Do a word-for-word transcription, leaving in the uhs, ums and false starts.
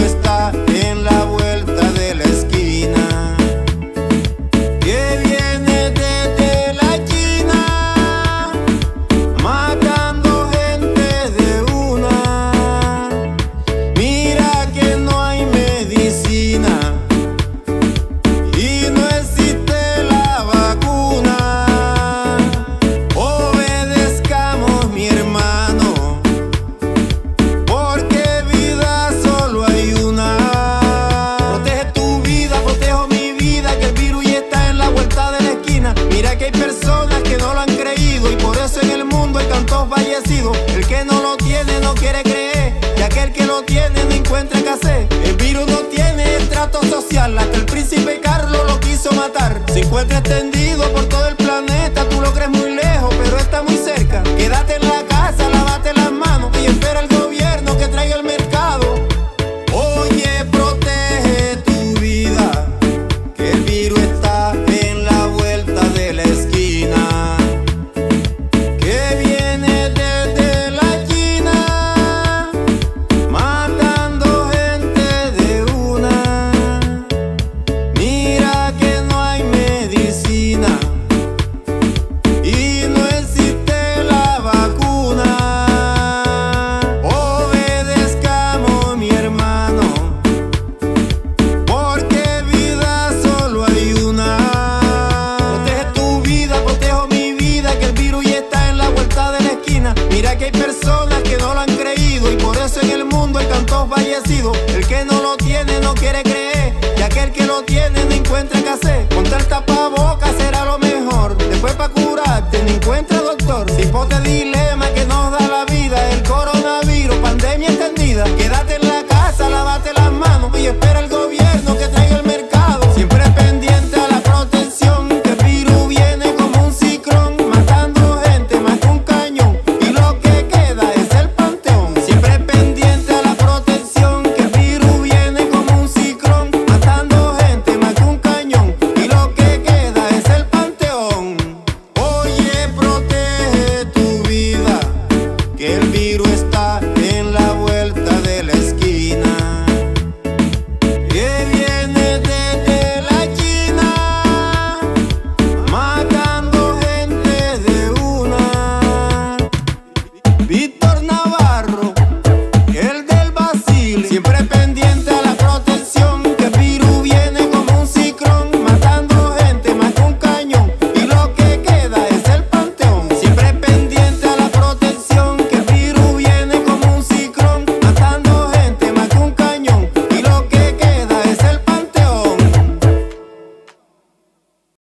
está en la vuelta de la esquina, que viene desde la China, matando gente de una. Mira que no hay medicina y no existe la vacuna. Obedezcamos, mi hermano, porque vida solo hay una. Protege tu vida, protejo mi vida, que el virus ya está en la vuelta de la esquina. Mira que hay personas que no lo han creído y por eso en el mundo hay tantos fallecidos. El que no lo tiene no quiere creer, y aquel que lo tiene no encuentra qué hacer. El virus no tiene estrato social, hasta el príncipe Carlos lo quiso matar. Se encuentra extendido por todo el planeta, tú lo crees muy lejos, pero está muy cerca. Quédate en la casa, lávate las manos y espera al gobierno que traiga el mercado. Oye, protege tu vida, que el virus está en la vuelta de la esquina, que viene desde la China, matando gente de una. Mira que no hay medicina y no existe la vacuna. Obedezcamos, mi hermano, porque vida solo hay una. Protege tu vida, protejo mi vida, que el virus ya está en la vuelta de la esquina. Mira que hay personas que no lo han creído y por eso en el mundo hay tantos fallecidos. El que no lo tiene no quiere creer, y aquel que lo tiene no encuentra qué hacer. Ponte el tapabocas será lo mejor, después pa' curarte no encuentra doctor. Si ponte dilema que nos da